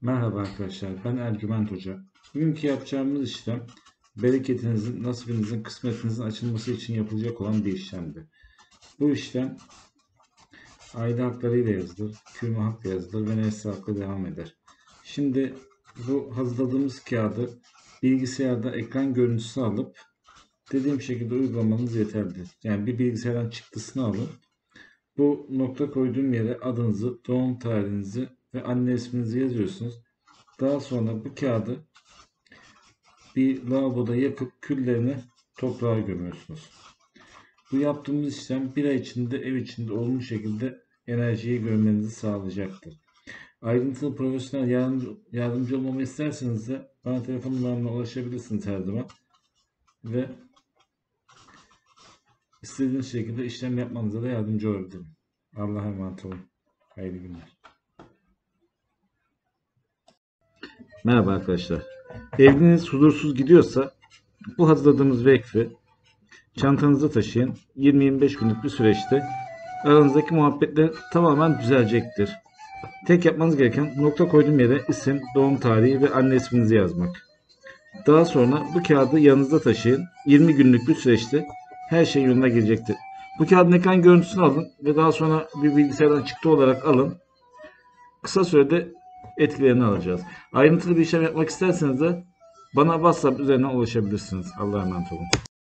Merhaba arkadaşlar, ben Ercüment Hoca. Bugünkü yapacağımız işlem, bereketinizin, nasibinizin, kısmetinizin açılması için yapılacak olan bir işlemdir. Bu işlem aile haklarıyla yazılır, kürme hakla yazılır ve nesli hakla devam eder. Şimdi bu hazırladığımız kağıdı bilgisayarda ekran görüntüsü alıp dediğim şekilde uygulamanız yeterlidir. Yani bir bilgisayardan çıktısını alın. Bu nokta koyduğum yere adınızı, doğum tarihinizi ve anne isminizi yazıyorsunuz. Daha sonra bu kağıdı bir lavaboda yakıp küllerini toprağa gömüyorsunuz. Bu yaptığımız işlem bir ay içinde ev içinde olmuş şekilde enerjiyi görmenizi sağlayacaktır. Ayrıntılı profesyonel yardımcı olmamı isterseniz de bana telefon numaramla ulaşabilirsiniz her zaman. Ve istediğiniz şekilde işlem yapmanıza da yardımcı olabilirim. Allah'a emanet olun. Hayırlı günler. Merhaba arkadaşlar. Evliliğiniz huzursuz gidiyorsa bu hazırladığımız vakfı çantanızda taşıyın. 20-25 günlük bir süreçte aranızdaki muhabbetler tamamen düzelecektir. Tek yapmanız gereken nokta koyduğum yere isim, doğum tarihi ve anne isminizi yazmak. Daha sonra bu kağıdı yanınızda taşıyın. 20 günlük bir süreçte her şey yoluna girecektir. Bu kağıdın ekran görüntüsünü alın ve daha sonra bir bilgisayardan çıktı olarak alın. Kısa sürede etkilerini alacağız. Ayrıntılı bir işlem yapmak isterseniz de bana WhatsApp üzerinden ulaşabilirsiniz. Allah'a emanet olun.